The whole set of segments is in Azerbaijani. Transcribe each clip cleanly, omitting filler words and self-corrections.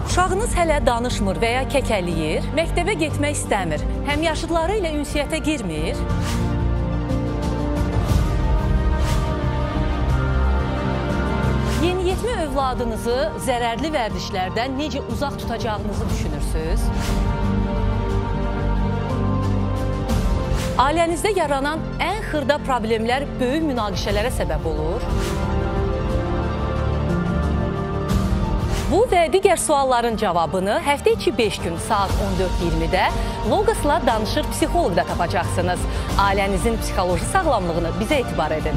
Uşağınız hələ danışmır və ya kəkəliyir, məktəbə getmək istəmir, həmyaşıdları ilə ünsiyyətə girmir. Yeniyetmə övladınızı zərərli vərdişlərdən necə uzaq tutacağınızı düşünürsünüz? Ailənizdə yaranan ən xırda problemlər böyük münaqişələrə səbəb olur. Bu və digər sualların cavabını həftə içi 5 gün saat 14:20-də Logos'la danışır psixoloqda tapacaqsınız. Ailənizin psixoloji sağlamlığını bizə etibar edin.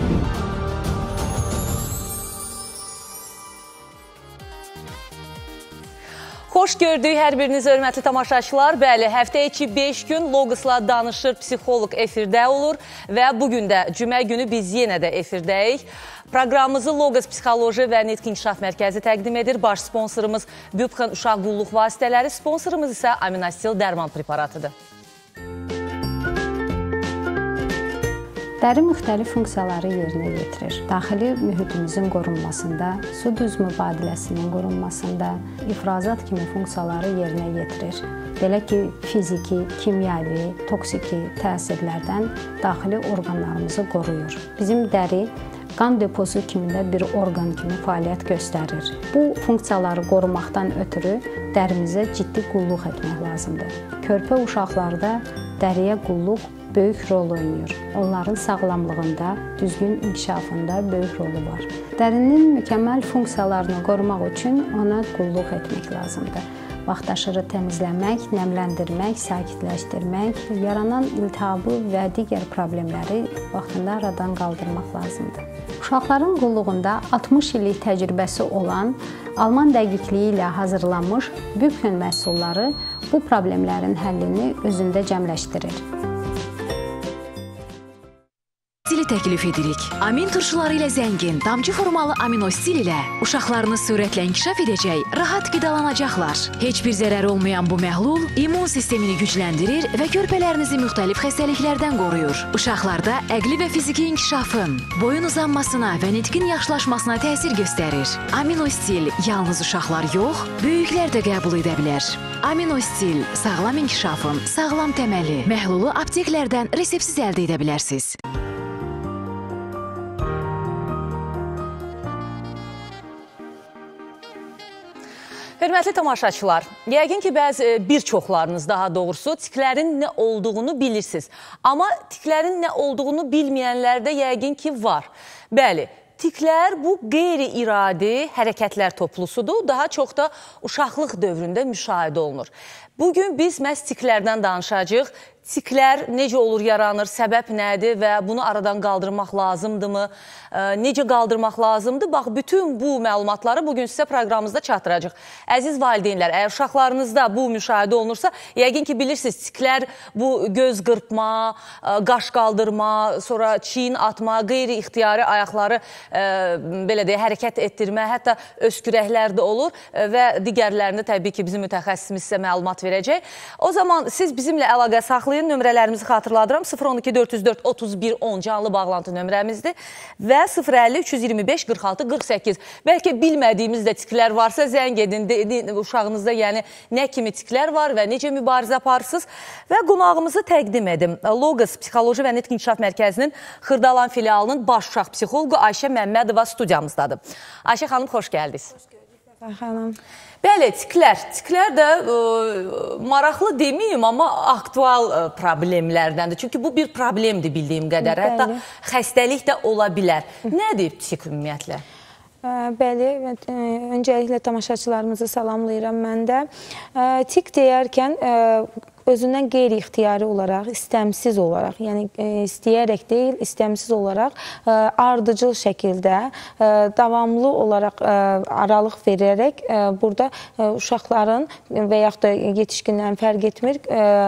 Xoş gördük hər biriniz, hörmətli tamaşaçılar. Bəli, həftə içi 5 gün Logos'la danışır psixoloq efirdə olur və bugün də cümə günü biz yenə də efirdəyik. Proqramımızı Logos Psixoloji və Nitq İnkişaf Mərkəzi təqdim edir. Baş sponsorumuz Bübxan Uşaq Qulluq Vasitələri, sponsorumuz isə Aminastil Dərman preparatıdır. Dəri müxtəlif funksiyaları yerinə yetirir. Daxili mühitimizin qorunmasında, su düz mübadiləsinin qorunmasında, ifrazat kimi funksiyaları yerinə yetirir. Belə ki, fiziki, kimyəvi, toksiki təsirlərdən daxili orqanlarımızı qoruyur. Bizim dəri qan deposu kimində bir orqan kimi fəaliyyət göstərir. Bu funksiyaları qorumaqdan ötürü dərimizə ciddi qulluq etmək lazımdır. Körpə uşaqlarda dəriyə qulluq böyük rol oynayır. Onların sağlamlığında, düzgün inkişafında böyük rolu var. Dərinin mükəmməl funksiyalarını qorumaq üçün ona qulluq etmək lazımdır. Vaxtaşırı təmizləmək, nəmləndirmək, sakitləşdirmək, yaranan iltihabı və digər problemləri vaxtında aradan qaldırmaq lazımdır. Uşaqların qulluğunda 60 illik təcrübəsi olan, Alman dəqiqliyi ilə hazırlanmış Bübxan məhsulları bu problemlərin həllini özündə cəmləşdirir. Stili təklif edirik. Amin turşuları ilə zəngin, damcı formalı aminostil ilə uşaqlarını sürətlə inkişaf edəcək, rahat qidalanacaqlar. Heç bir zərər olmayan bu məhlul immun sistemini gücləndirir və körpələrinizi müxtəlif xəstəliklərdən qoruyur. Uşaqlarda əqli və fiziki inkişafın, boyun uzanmasına və nitqin yaxşılaşmasına təsir göstərir. Aminostil yalnız uşaqlar yox, böyüklər də qəbul edə bilər. Aminostil sağlam inkişafın, sağlam təməli. Məhlulu apteklərdən resepsiz əldə edə bilərsiniz. Hörmətli tamaşaçılar, yəqin ki, bir çoxlarınız daha doğrusu tiklərin nə olduğunu bilirsiniz. Amma tiklərin nə olduğunu bilməyənlər də yəqin ki, var. Bəli, tiklər bu qeyri-iradi hərəkətlər toplusudur. Daha çox da uşaqlıq dövründə müşahidə olunur. Bugün biz məhz tiklərdən danışacağıq. Tiklər necə olur, yaranır, səbəb nədir və bunu aradan qaldırmaq lazımdırmı? Necə qaldırmaq lazımdır? Bax, bütün bu məlumatları bugün sizə proqramımızda çatdıracaq. Əziz valideynlər, əgər uşaqlarınızda bu müşahidə olunursa, yəqin ki, bilirsiniz, tiklər bu göz qırpma, qaş qaldırma, sonra çiyin atma, qeyri-ixtiyari ayaqları belə deyə hərəkət etdirmə, hətta öskürəklər də olur və digərlərində təbii ki, bizim mütəxəssisimiz sizə məlumat verəcək. O zaman siz bizimlə əlaqə saxlayın. Nömrələrimizi xatırladıram. 012-404-31-10 canlı bağlantı nömrəmizdir və 050-325-46-48. Bəlkə bilmədiyimiz də tiklər varsa zəng edin, uşağınızda yəni nə kimi tiklər var və necə mübarizə aparırsınız və qonağımızı təqdim edim. Logos Psixoloji və Nitq İnkişaf Mərkəzinin Xırdalan filialının baş uşaq psixoloqu Ayşə Məmmədova studiyamızdadır. Ayşə xanım, xoş gəldiniz. Xoş gördük, Səfər xanım. Bəli, tiklər də maraqlı deməyim, amma aktual problemlərdəndir. Çünki bu bir problemdir bildiyim qədər. Hətta xəstəlik də ola bilər. Nədir tik ümumiyyətlə? Bəli, öncəliklə tamaşaçılarımızı salamlayıram mən də. Tik deyərkən özündən qeyri-ixtiyari olaraq, istəmsiz olaraq, yəni istəyərək deyil, istəmsiz olaraq ardıcıl şəkildə, davamlı olaraq aralıq verərək burada uşaqların və yaxud da yetişkinlərin fərq etmir,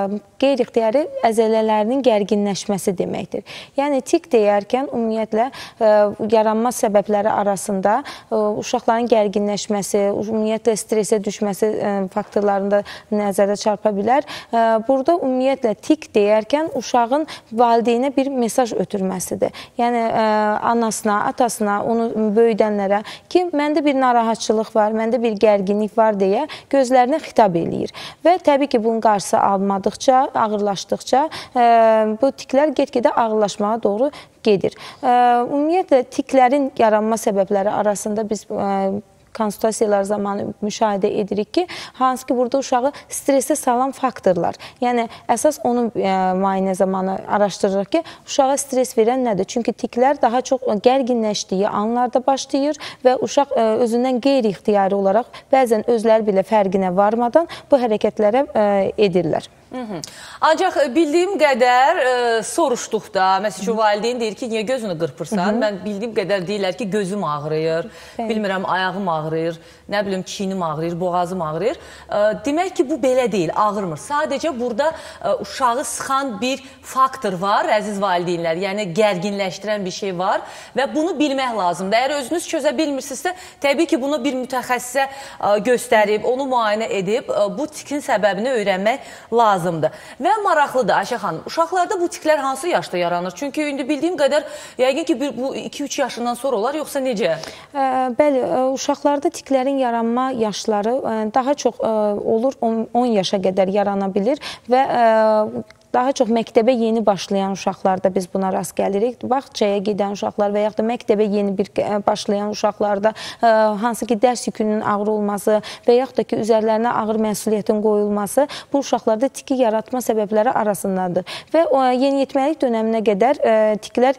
qeyri-ixtiyari əzələlərinin gərginləşməsi deməkdir. Yəni tik deyərkən ümumiyyətlə yaranma səbəbləri arasında uşaqların gərginləşməsi, ümumiyyətlə stresə düşməsi faktorlarında nəzərə çarpa bilər. Burada ümumiyyətlə tik deyərkən uşağın valideynə bir mesaj ötürməsidir. Yəni anasına, atasına, onu böyüdənlərə ki, məndə bir narahatçılıq var, məndə bir gərginlik var deyə gözlərinə xitab eləyir. Və təbii ki, bunun qarşısı almadıqca, ağırlaşdıqca bu tiklər get-gedə ağırlaşmağa doğru gedir. Ümumiyyətlə tiklərin yaranma səbəbləri arasında biz konsultasiyalar zamanı müşahidə edirik ki, hansı ki, burada uşağı stresə salan faktorlar. Yəni, əsas onu müayinə zamanı araşdırırıq ki, uşağa stres verən nədir? Çünki tiklər daha çox gərginləşdiyi anlarda başlayır və uşaq özündən qeyri-ixtiyari olaraq bəzən özləri belə fərqinə varmadan bu hərəkətlərə edirlər. Ancaq bildiyim qədər soruşduqda, məsələn, valideyn deyir ki, niyə gözünü qırpırsan? Mən bildiyim qədər deyirlər ki, gözüm ağrıyır, bilmirəm, ayağım ağrıyır, nə bilim, çiynim ağrıyır, boğazım ağrıyır. Demək ki, bu belə deyil, ağrımır. Sadəcə burada uşağı sıxan bir faktor var, əziz valideynlər, yəni gərginləşdirən bir şey var və bunu bilmək lazımdır. Əgər özünüz çözə bilmirsinizsə, təbii ki, bunu bir mütəxəssisə göstərib, onu müayinə edib, bu tikin səbəbini öyrənmək lazımdır. Və maraqlıdır, Ayşə xanım, uşaqlarda bu tiklər hansı yaşda yaranır? Çünki indi bildiyim qədər, yəqin ki, bu 2-3 yaşından sonra olar, yoxsa necə? Bəli, uşaqlarda tiklərin yaranma yaşları daha çox olur, 10 yaşa qədər yarana bilir və daha çox məktəbə yeni başlayan uşaqlarda biz buna rast gəlirik. Bağçaya gedən uşaqlar və yaxud da məktəbə yeni bir başlayan uşaqlarda hansı ki, dərs yükünün ağır olması və yaxud da ki, üzərlərinə ağır məsuliyyətin qoyulması bu uşaqlarda tiki yaratma səbəbləri arasındadır. Və yeniyetməlik dönəminə qədər tiklər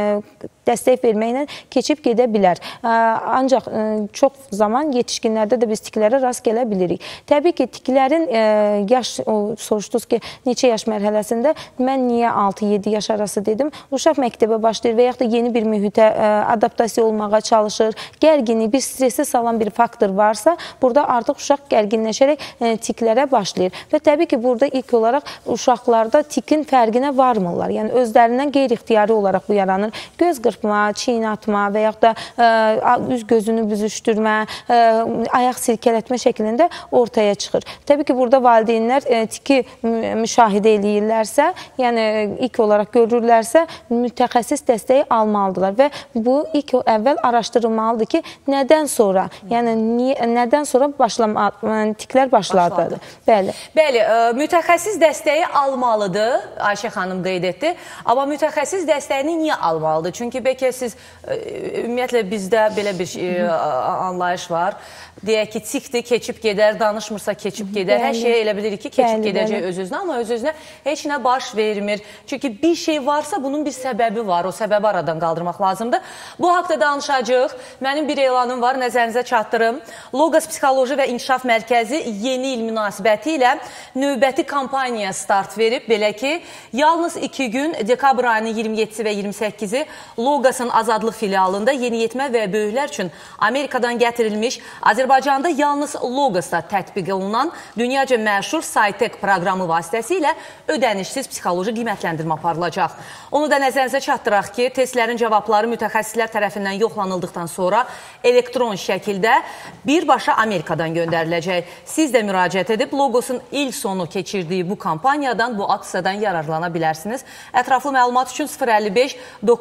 dəstək verməklə keçib gedə bilər. Ancaq çox zaman yetişkinlərdə də biz tiklərə rast gələ bilirik. Təbii ki, tiklərin yaş, soruşdunuz ki, neçə yaş mərhələsində, mən niyə 6-7 yaş arası dedim, uşaq məktəbə başlayır və yaxud da yeni bir mühitə adaptasiya olmağa çalışır, gərginlik, bir stresə salan bir faktor varsa, burada artıq uşaq gərginləşərək tiklərə başlayır. Və təbii ki, burada ilk olaraq uşaqlarda tikin fərqinə varmırlar. Yəni, özlərindən qeyri-ixtiyari olaraq bu yaranır. Göz qırpma, çiyin atma və yaxud da üz gözünü büzüşdürmə, ayaq silkələtmə şəklində ortaya çıxır. Təbii ki, burada valideynlər tiki müşahidə eləyirlərsə, yəni ilk olaraq görürlərsə, mütəxəssis dəstəyi almalıdırlar və bu ilk əvvəl araşdırılmalıdır ki, nədən sonra, yəni nədən sonra tiklər başladı. Bəli. Bəli, mütəxəssis dəstəyi almalıdır, Ayşə xanım qeyd etdi. Amma mütəxəssis dəstəyini niyə almalıdır? Çünki bəlkə siz, ümumiyyətlə bizdə belə bir anlayış var. Deyək ki, tikdir, keçib gedər, danışmırsa keçib gedər. Hər şeyə elə bilirik ki, keçib gedəcək öz-özünə, amma öz-özünə heç nə baş vermir. Çünki bir şey varsa, bunun bir səbəbi var. O səbəbi aradan qaldırmaq lazımdır. Bu haqda danışacaq. Mənim bir elanım var, nəzərinizə çatdırım. Logos Psixoloji və İnkişaf Mərkəzi yeni il münasibəti ilə növbəti kampaniya start verib. Belə ki, yalnız 2 gün, dekabr ayının 27-si və 28-i Logosun Azadlıq filialında yeniyetmə və böyüklər üçün Amerikadan gətirilmiş Azərbaycanda yalnız Logosda tətbiq olunan dünyaca məşhur Saytek proqramı vasitəsilə ödənişsiz psixoloji qiymətləndirmə aparılacaq. Onu da nəzərinizə çatdıraq ki, testlərin cavabları mütəxəssislər tərəfindən yoxlanıldıqdan sonra elektron şəkildə birbaşa Amerikadan göndəriləcək. Siz də müraciət edib Logosun il sonu keçirdiyi bu kampaniyadan, bu aksiyadan yararlana bilərsiniz. Ətraflı məlumat üçün 055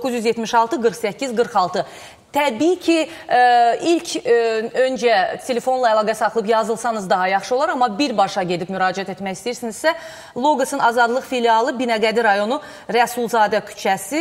976 48 46. Təbii ki, ilk öncə telefonla əlaqə saxlayıb yazılsanız daha yaxşı olar, amma birbaşa gedib müraciət etmək istəyirsinizsə, Logosun Azadlıq filialı Binəqədi rayonu Rəsulzadə küçəsi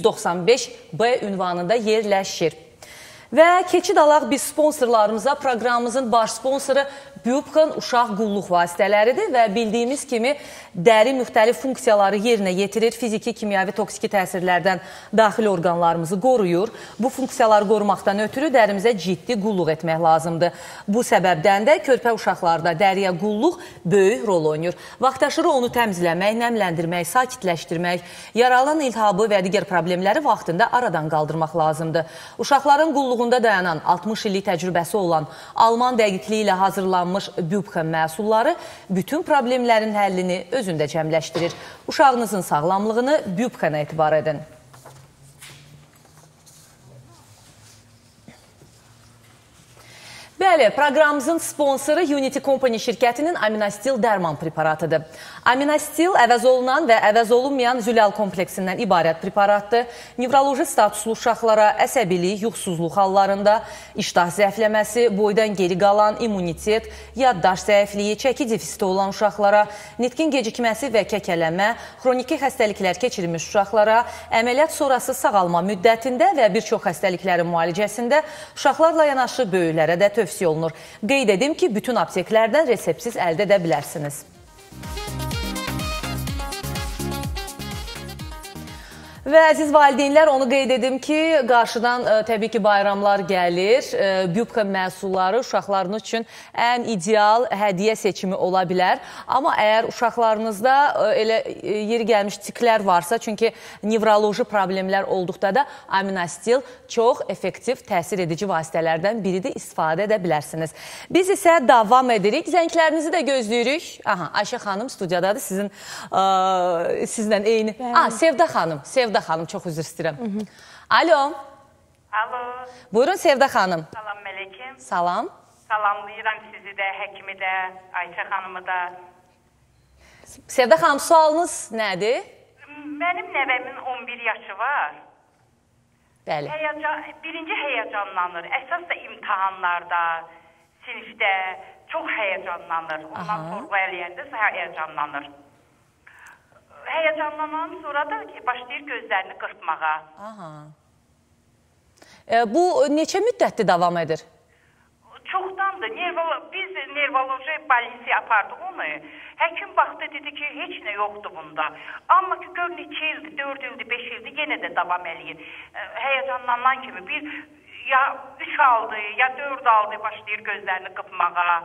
195B ünvanında yerləşir. Və keçid alaq biz sponsorlarımıza, proqramımızın baş sponsoru Bubkan uşaq qulluq vasitələridir və bildiyimiz kimi dəri müxtəlif funksiyaları yerinə yetirir, fiziki, kimyəvi, toksiki təsirlərdən daxili orqanlarımızı qoruyur. Bu funksiyaları qorumaqdan ötürü dərimizə ciddi qulluq etmək lazımdır. Bu səbəbdən də körpə uşaqlarda dəriyə qulluq böyük rol oynayır. Vaxtaşırı onu təmizləmək, nəmləndirmək, sakitləşdirmək, yaralanan iltihabı və digər problemləri vaxtında aradan qaldırmaq lazımdır. Uşaqların qulluğu qulluğunda dayanan 60 illik təcrübəsi olan Alman dəqiqliyi ilə hazırlanmış Bübke məhsulları bütün problemlərin həllini özündə cəmləşdirir. Uşağınızın sağlamlığını Bübke-nə etibar edin. Bəli, proqramımızın sponsoru Unity Company şirkətinin Aminastil dərman preparatıdır. Aminastil əvəz olunan və əvəz olunmayan zülal kompleksindən ibarət preparatdır. Nevroloji statuslu uşaqlara əsəbilik, yuxusuzluq hallarında, iştah zəifləməsi, boydan geri qalan immunitet, yaddaş zəifliyi, çəki defisiti olan uşaqlara, nitqin gecikməsi və kəkələnmə, xroniki xəstəliklər keçirilmiş uşaqlara, əməliyyat sonrası sağalma müddətində və bir çox xəstəliklərin müalicəsində uşaqlarla yanaşı böyüklərə də tövsiyə olunur. Qeyd edim ki, bütün apteklərdən reseptsiz əldə edə bilərsiniz. Və əziz valideynlər, onu qeyd edim ki, qarşıdan təbii ki, bayramlar gəlir. Bübke məhsulları uşaqlarınız üçün ən ideal hədiyyə seçimi ola bilər. Amma əgər uşaqlarınızda elə yeri gəlmiş tiklər varsa, çünki nevroloji problemlər olduqda da Aminastil çox effektiv təsir edici vasitələrdən biridir, istifadə edə bilərsiniz. Biz isə davam edirik. Zənglərinizi də gözləyirik. Aha, Ayşə xanım studiyadadır, sizlə eyni. Sevda xanım, çox üzr istəyirəm. Alo. Alo. Buyurun Sevda xanım. Salam Mələkəm. Salam. Salamlayıram sizi də, həkimi də, Ayşə xanımı da. Sevda xanım, sualınız nədir? Mənim nəvəmin 11 yaşı var. Bəli. Birinci həyəcanlanır. Əsas da imtahanlarda, sinifdə çox həyəcanlanır. Ondan sorğu eləyəndə həyəcanlanır. Həyəcanlanan sonra da başlayır gözlərini qırpmağa. Bu neçə müddətdir davam edir? Çoxdandır. Biz nevroloji balinsi apardıq onu. Həkim baxdı, dedi ki, heç nə yoxdur bunda. Amma ki, gör neçə ildir, 4 ildir, 5 ildir, yenə də davam eləyir. Həyəcanlanan kimi ya 3 aldı, ya 4 aldı, başlayır gözlərini qırpmağa.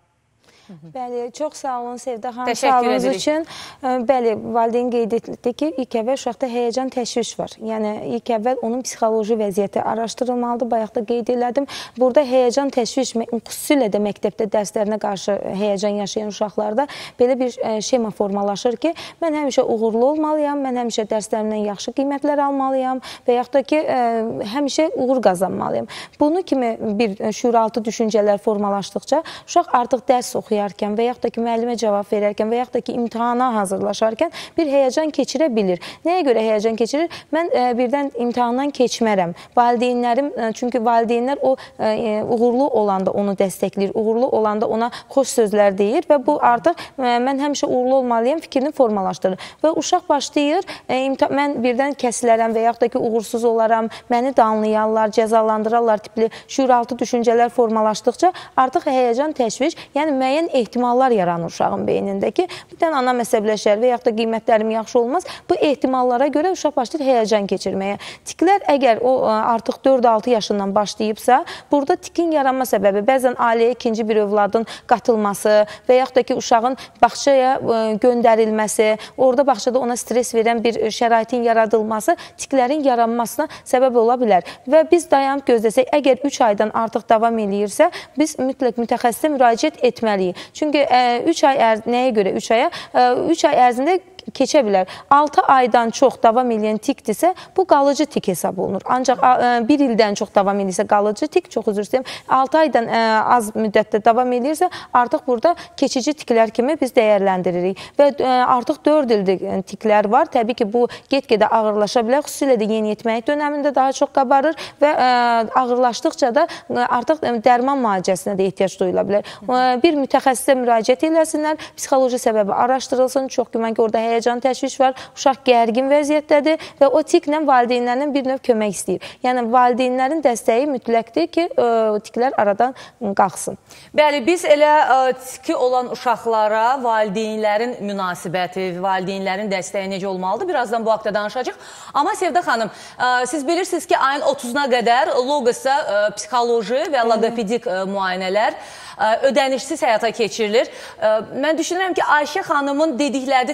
Bəli, çox sağ olun Sevda xanım. Təşəkkür edirik. Üçün, bəli, valideyn qeyd etdi ki, ilk əvvəl uşaqda həyəcan təşviş var. Yəni, ilk əvvəl onun psixoloji vəziyyəti araşdırılmalıdır. Bayaq da qeyd elədim. Burada həyəcan təşviş, xüsusilə də məktəbdə dərslərinə qarşı həyəcan yaşayan uşaqlarda belə bir şema formalaşır ki, mən həmişə uğurlu olmalıyam, mən həmişə dərslərimdən yaxşı qiymətlər almalıyam və yaxud da ki, həmişə uğur qazanmalıyam. Bunu kimi bir şüuraltı düşüncələr formalaşdıqca, uşaq artıq dərs oxuyarkən və yaxud da ki, müəllimə cavab verərkən və yaxud da ki, imtihana hazırlaşarkən bir həyəcan keçirə bilir. Nəyə görə həyəcan keçirir? Mən birdən imtihandan keçmərəm. Valideynlərim, çünki valideynlər o uğurlu olanda onu dəstəkləyir, uğurlu olanda ona xoş sözlər deyir və bu artıq mən həmişə uğurlu olmalıyam fikrini formalaşdırır. Və uşaq başlayır, mən birdən kəsilərəm və yaxud da ki, uğursuz olaram, məni danlayarlar, cəzalandırarlar tipli şüuraltı düşüncələr formalaşdıqca artıq həyəcan təşviş, yəni müəyyən ehtimallar yaranır uşağın beynindəki. Bir dənə anam əsəbləşər və yaxud da qiymətlərim yaxşı olmaz. Bu ehtimallara görə uşaq başlayır həyəcan keçirməyə. Tiklər əgər o artıq 4-6 yaşından başlayıbsa, burada tikin yaranma səbəbi bəzən ailəyə ikinci bir övladın qatılması və yaxud da ki, uşağın bağçaya göndərilməsi, orada bağçada ona stres verən bir şəraitin yaradılması tiklərin yaranmasına səbəb ola bilər. Və biz dayanıb gözləsək, əgər 3 aydan artıq davam eləyirsə, biz mütləq mütəxəssisə müraciət etməliyik. Çünki 3 ay nəyə görə 3 aya? 3 ay ərzində keçə bilər. 6 aydan çox davam edən tikdirsə, bu qalıcı tik hesab olunur. Ancaq 1 ildən çox davam edirsə qalıcı tik, çox üzr istəyirəm, 6 aydan az müddətdə davam edirsə, artıq burada keçici tiklər kimi biz dəyərləndiririk. Və artıq 4 ildir tiklər var. Təbii ki, bu get-gedə ağırlaşa bilər. Xüsusilə də yeniyetməlik dönəmində daha çox qabarır və ağırlaşdıqca da artıq dərman müalicəsinə də ehtiyac duyula bilər. Bir mütəxəssisə müraciət eləsinlər, psixoloji səbəbi araşdırılsın. Çox güman ki, orada həyəcan təşviş var, uşaq gərgin vəziyyətdədir və o tiklə valideynlərindən bir növ kömək istəyir. Yəni, valideynlərin dəstəyi mütləqdir ki, tiklər aradan qalxsın. Bəli, biz elə tiki olan uşaqlara valideynlərin münasibəti, valideynlərin dəstəyi necə olmalıdır? Birazdan bu haqda danışacaq. Amma Sevda xanım, siz bilirsiniz ki, ayın 30-una qədər Logosda psixoloji və logopedik müayinələr ödənişsiz həyata keçirilir. Mən düşünürəm ki, Ayşə xanımın dedikləri təsdiqlənir.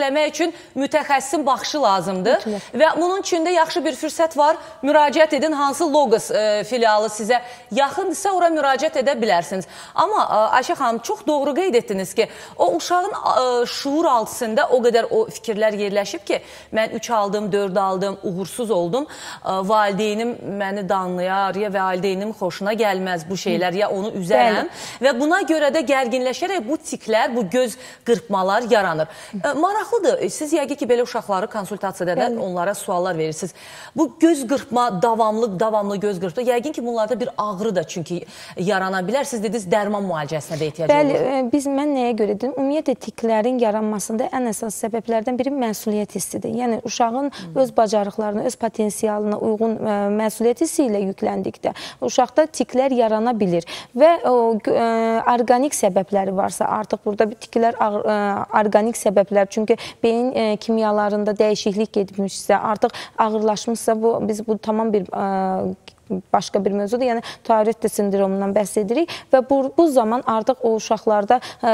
eləmək üçün mütəxəssisin baxışı lazımdır. Və bunun üçün də yaxşı bir fürsət var. Müraciət edin, hansı Logos filialı sizə yaxındırsa ora müraciət edə bilərsiniz. Amma Ayşə xanım, çox doğru qeyd etdiniz ki, o uşağın şuur altısında o qədər o fikirlər yerləşib ki, mən 3 aldım, 4 aldım, uğursuz oldum, valideynim məni danlayar, ya valideynim xoşuna gəlməz bu şeylər, ya onu üzərəm və buna görə də gərginləşərək bu tiklər, bu göz qırpmalar yaranır. Maraqlıdır, siz yəqin ki, belə uşaqları konsultasiyada da onlara suallar verirsiniz. Bu göz qırpma, davamlı göz qırpma, yəqin ki, bunlarda bir ağrı da çünki yarana bilər. Siz dediniz, dərman müalicəsinə də ehtiyac olur. Bəli, mən nəyə görə dedim? Ümumiyyətlə, tiklərin yaranmasında ən əsas səbəblərdən biri məsuliyyət hissidir. Yəni, uşağın öz bacarıqlarına, öz potensialına uyğun məsuliyyət hissi ilə yükləndikdə uşaqda tiklər yarana bilir və orqanik səbəbləri varsa, artıq burada tiklər orqanik səbəblər, çünki beyin kimyalarında dəyişiklik getmişsə, artıq ağırlaşmışsa, biz bu tamam bir başqa bir mövzudur. Yəni, Tourette sindromundan bəhs edirik və bu zaman artıq o uşaqlarda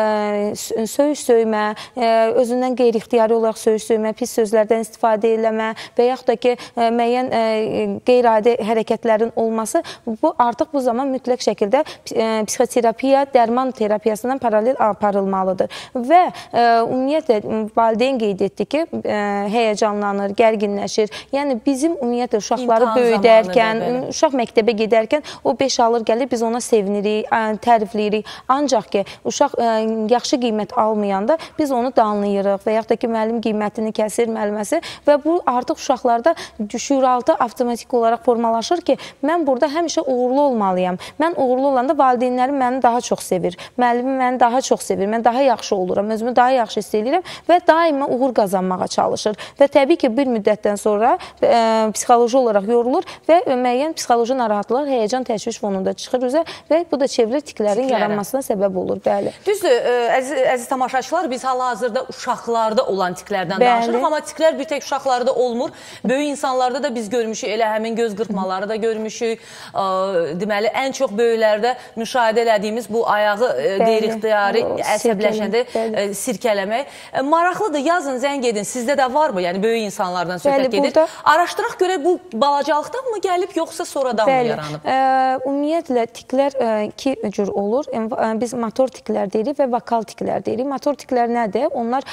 söyüş-söymə, özündən qeyri-ixtiyari olaraq söyüş-söymə, pis sözlərdən istifadə eləmə və yaxud da ki, müəyyən qeyri-adi hərəkətlərin olması, bu artıq bu zaman mütləq şəkildə psixoterapiya, dərman terapiyasından paralel aparılmalıdır. Və ümumiyyətlə, valideyn qeyd etdi ki, həyəcanlanır, gərginləşir. Yəni, bizim ümumiyyətlə uşaqları böyüdərkən, uşaq məktəbə gedərkən o 5 alır gəlir, biz ona sevinirik, tərifləyirik. Ancaq ki, uşaq yaxşı qiymət almayanda biz onu danlayırıq və yaxud da ki, müəllim qiymətini kəsir, müəlliməsi və bu artıq uşaqlarda şüuraltı avtomatik olaraq formalaşır ki, mən burada həmişə uğurlu olmalıyam. Mən uğurlu olanda valideynlərim məni daha çox sevir, müəllimim məni daha çox sevir, mən daha yaxşı oluram, özümü daha yaxşı hiss edirəm və daima uğur qazanmağa çalışır. Və təbii ki, bir müddətdən sonra psixoloji olaraq yorulur və müəyyən psixoloji narahatlıq, həyəcan, təşviş fonunda çıxır üzə və bu da çevrilir tiklərin yaranmasına səbəb olur. Bəli. Düzdür, əziz tamaşaçılar, biz hal-hazırda uşaqlarda olan tiklərdən danışırıq, amma tiklər bir tek uşaqlarda olmur. Böyük insanlarda da biz görmüşük, elə həmin göz qırpmaları da görmüşük. Deməli, ən çox böyüklərdə müşahidə elədiyimiz bu ayağı qeyri-ixtiyari əsəbləşəndə sirkələmək. Maraqlıdır, yazın, zəng edin. Sizdə də var mı? Yəni, böyük insanlardan söhbət gedir. Araşdıraq görək, bu balacalıqdan mı gəlib, yoxsa sonradan mı yaranıb? Ümumiyyətlə, tiklər iki cür olur. Biz motor tiklər deyirik və vokal tiklər deyirik. Motor tiklər nədir? Onlar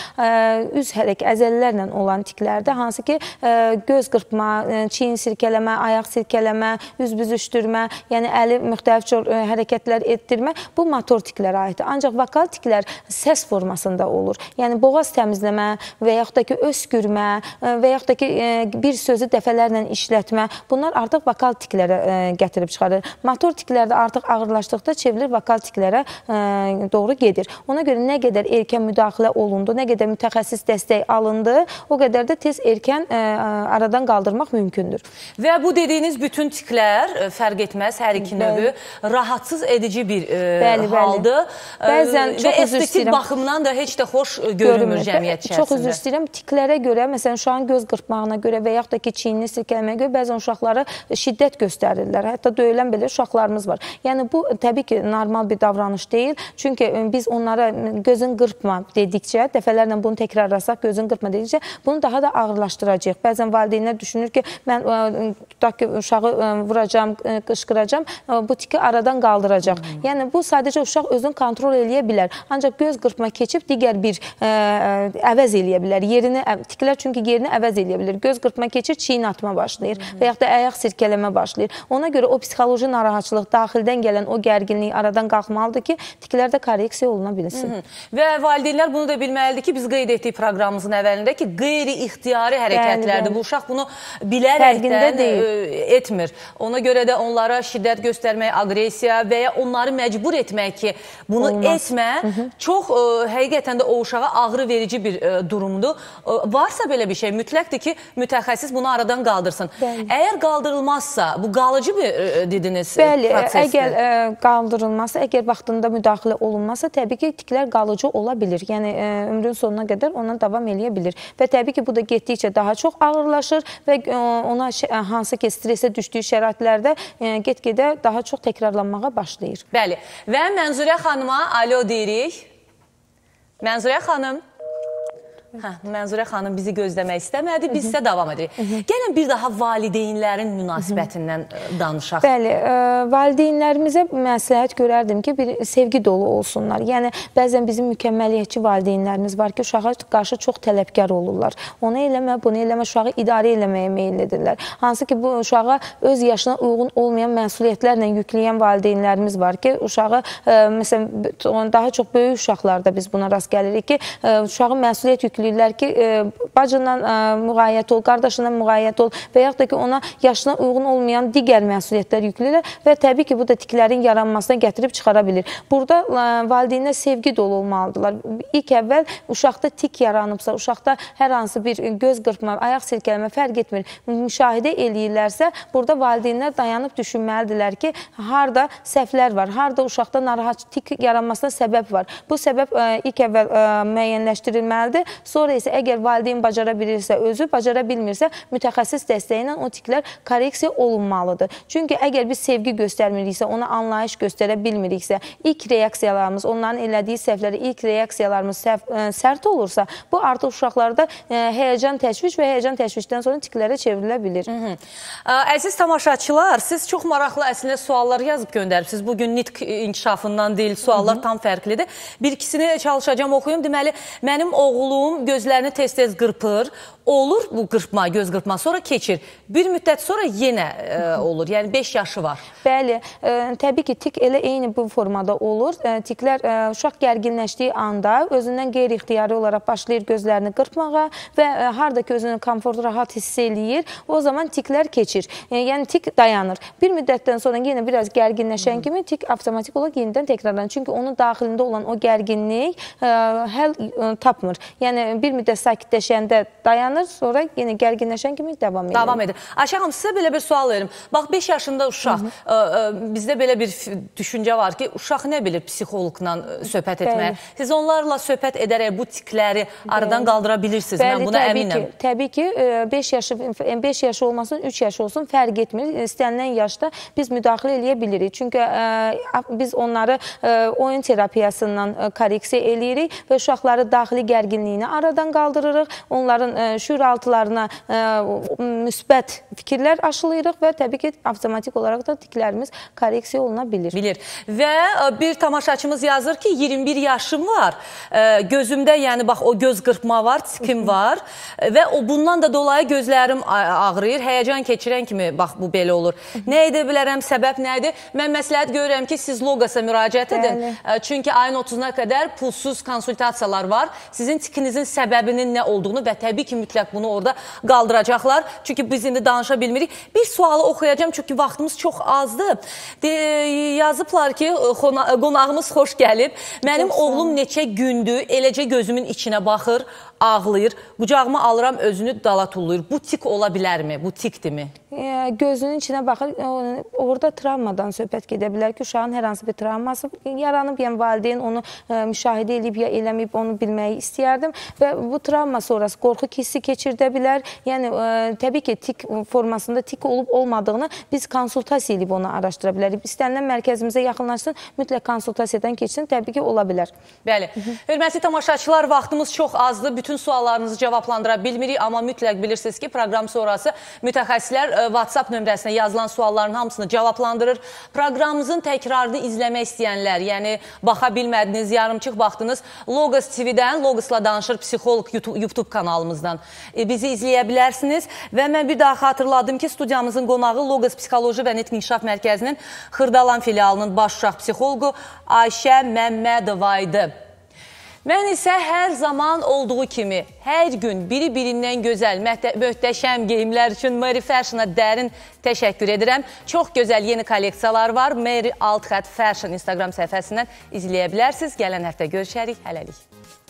üz əzələlərlə olan tiklərdir. Hansı ki, göz qırpma, çiyin sirkələmə, ayaq sirkələmə, üz büzüşdürmə, yəni əli müxtəlif cür hərəkətlər etdirmə, bu motor tiklərə aiddir. Ancaq vokal tiklər səs formasında olur. Yəni, boğaz təmizləmə və yaxud da ki, öskürmə və yaxud da ki, bir sözü dəfələrlə işlətmə, bunlar artıq vokal tiklərə gətirib çıxarır. Motor tiklərdə artıq ağırlaşdıqda çevrilir vokal tiklərə doğru gedir. Ona görə nə qədər erkən müdaxilə olundu, nə qədər mütəxəssis dəstək alındı, o qədər də tez erkən aradan qaldırmaq mümkündür. Və bu dediyiniz bütün tiklər fərq etməz, hər iki növü rahatsız edici bir haldır. Bəzən və estetik baxımdan da heç də xoş görünmür cəmiyyət içərisində. Çox üzr istəyirəm. Tiklərə görə, məsələn, uşağın göz qırpmağına görə və yaxud da ki, çiynini sirkələməyə görə bəzən uşaqlara şiddət göstərirlər. Hətta döyülən belə uşaqlarımız var. Yəni, bu təbii ki, normal bir davranış deyil. Çünki biz onlara gözün qırpma dedikcə, dəfələrlə bunu təkrarlasaq, gözün qırpma dedikcə, bunu daha da ağırlaşdıracaq. Bəzən valideynlər düşünür ki, mən uşağı vuracam, qışqıracam, bu tiki aradan qaldıracaq. Yəni, bu sadəcə uşaq özünü kontrol eləyə bilər. Ancaq göz qırpma keçib digər bir əvəz eləyə bilər. Tiklər çünki yerini əvəz eləyə bilir. Göz qırpma keçir, çiyin atma başlayır və yaxud da ayaq sirkələmə başlayır. Ona görə o psixoloji narahatçılıq, daxildən gələn o gərginlik aradan qalxmalıdır ki, tiklərdə korreksiya oluna bilsin. Və valideynlər bunu da bilməlidir ki, biz qeyd etdik proqramımızın əvvəlində ki, qeyri-ixtiyari hərəkətlərdir. Bu uşaq bunu bilərəkdən etmir. Ona görə də onlara şiddət göstərmək, agresiya və ya onları məcbur etmək ki, bunu etmə, çox həqiqətən də o uşağa ağrı verici bir durumdur. Varsa belə bir şey, mütləqdir ki, mütəxəssis bunu aradan qaldırsın. Əgər qaldırılmazsa, bu qalıcı bir dediniz prosesdir. Bəli, əgər qaldırılmazsa, əgər vaxtında müdaxilə olunmazsa, təbii ki, tiklər qalıcı ola bilir. Yəni, ömrün sonuna qədər ona davam eləyə bilir. Və təbii ki, bu da getdikcə daha çox ağırlaşır və ona hansı ki, stresə düşdüyü şəraitlərdə get-gedə daha çox təkrarlanmağa başlayır. Bəli, və Mənzurə xanıma alo deyirik. Mənzurə xanım. Mənzurə xanım bizi gözləmək istəmədi, biz isə davam edirik. Gəlin bir daha valideynlərin münasibətindən danışaq. Bəli, valideynlərimizə məsləhət görərdim ki, bir sevgi dolu olsunlar. Yəni, bəzən bizim mükəmməliyyətçi valideynlərimiz var ki, uşağa qarşı çox tələbkar olurlar. Onu eləmə, bunu eləmə, uşağı idarə eləməyə meyil edirlər. Hansı ki, bu uşağa öz yaşına uyğun olmayan məsuliyyətlərlə yükləyən valideynlərimiz var ki, uşağı, məsələn, daha çox böyük uşaqlarda biz buna rast gəlirik ki, uşağı məsuliyyət yükləyirlər ki, bacından müğayyət ol, qardaşından müğayyət ol və yaxud da ki, ona yaşına uyğun olmayan digər məsuliyyətlər yükləyirlər və təbii ki, bu da tiklərin yaranmasına gətirib çıxara bilir. Burada valideynlər sevgi dolu olmalıdırlar. İlk əvvəl uşaqda tik yaranıbsa, uşaqda hər hansı bir göz qırpma, ayaq silkələmə fərq etmir, müşahidə eləyirlərsə, burada valideynlər dayanıb düşünməlidirlər ki, harada səhvlər var, harada uşaqda narahat tik yaranmasına səbəb var. Bu səbəb ilk əvvəl müəyyənləşdirilməlidir. Sonra isə əgər valideyn bacara bilirsə, özü bacara bilmirsə, mütəxəssis dəstəyi ilə o tiklər korreksiya olunmalıdır. Çünki əgər biz sevgi göstərmiriksə, ona anlayış göstərə bilmiriksə, ilk reaksiyalarımız, onların elədiyi səhvləri, ilk reaksiyalarımız sərt olursa, bu artıq uşaqlarda həyəcan təşviş və həyəcan təşvişdən sonra tiklərə çevrilə bilir. Əziz tamaşaçılar, siz çox maraqlı əslində suallar yazıb göndəribsiniz. Bugün nitq inkişafından deyil, suallar tam fərqlidir. Bir ikisini çalışacağım oxuyum. Deməli, mənim oğlum gözlərini tez-tez qırpır. Olur bu qırpma, göz qırpma, sonra keçir. Bir müddət sonra yenə olur. Yəni 5 yaşı var. Bəli, təbii ki, tik elə eyni bu formada olur. Tiklər uşaq gərginləşdiyi anda özündən qeyri-ixtiyari olaraq başlayır gözlərini qırpmağa və harada ki, özünü komfort, rahat hiss eləyir, o zaman tiklər keçir. Yəni tik dayanır. Bir müddətdən sonra yenə biraz gərginləşən kimi tik avtomatik olaraq yenidən təkrarlanır. Çünki onun daxilində olan o gərginlik həll tapmır. Yəni bir müddət sakitləşəndə dayanır, sonra yenə gərginləşən kimi davam edir. Davam edir. Ayşə xanım, sizə belə bir sual verim. Bax, 5 yaşında uşaq, bizdə belə bir düşüncə var ki, uşaq nə bilir psixoloqla söhbət etməyə? Siz onlarla söhbət edərək bu tikləri aradan qaldıra bilirsiniz. Mən buna əminəm. Təbii ki, 5 yaşı olmasın, 3 yaşı olsun, fərq etmir. İstənilən yaşda biz müdaxilə eləyə bilirik. Çünki biz onları oyun terapiyasından korreksiya eləyirik və uşaqları daxili gərginliyini aradan qaldırırıq. Onların şüuraltılarına müsbət fikirlər aşılayırıq və təbii ki, avtomatik olaraq da tiklərimiz korreksiya oluna bilir. Və bir tamaşaçımız yazır ki, 21 yaşım var, gözümdə, yəni bax, o göz qırpma var, tikim var və bundan da dolayı gözlərim ağrıyır, həyəcan keçirən kimi, bax, bu belə olur. Nə edə bilərəm, səbəb nədir? Mən məsləhət görürəm ki, siz Logos'a müraciət edin. Çünki ayın 30-na qədər pulsuz konsultasiyalar var. Sizin tikinizin səbəbinin nə olduğunu və təbii ki, mütləq bunu orada qaldıracaqlar. Çünki biz indi danışa bilmirik. Bir sualı oxuyacağım, çünki vaxtımız çox azdır. Yazıblar ki, qonağımız xoş gəlib. Mənim oğlum neçə gündür eləcə gözümün içinə baxır, ağlayır. Qucağıma alıram, özünü dala tullayır. Bu tik ola bilərmi? Bu tikdirmi? Gözünün içinə baxır, orada travmadan söhbət gedə bilər ki, uşağın hər hansı bir travması yaranıb, yəni valideyn onu müşahidə edib ya eləməyib, onu bilməyi istəyərdim və bu travma sonrası qorxu hissi keçirdə bilər. Yəni, təbii ki, tik formasında tik olub olmadığını biz konsultasiya edib onu araşdıra bilərik. İstənilən mərkəzimizə yaxınlaşsın, mütləq konsultasiyadan keçsin, təbii ki, ola bilər. Bəli. Hörmətli tamaşaçılar, vaxtımız çox azdır. Bütün suallarınızı cavablandıra bilmirik, amma mütləq bilirsiniz ki, proqram sonrası mütəxəssislər WhatsApp nömrəsinə yazılan sualların hamısını cavablandırır. Proqramımızın təkrarını izləmək istəyənlər, yəni baxa bilmədiniz, yarımçıq baxdınız, Logos TV-dən, Logos'la danışır psixoloq YouTube kanalımızdan bizi izləyə bilərsiniz və mən bir daha xatırladım ki, studiyamızın qonağı Logos Psixoloji və Nitq İnkişaf Mərkəzinin Xırdalan filialının baş uşaq psixoloqu Ayşə Məmmədova idi. Mən isə hər zaman olduğu kimi, hər gün biri-birindən gözəl, möhtəşəm geyimlər üçün Mary Fashion'a dərin təşəkkür edirəm. Çox gözəl yeni kolleksiyalar var. Mary Fashion Instagram səhifəsindən izləyə bilərsiniz. Gələn həftə görüşərik. Hələlik.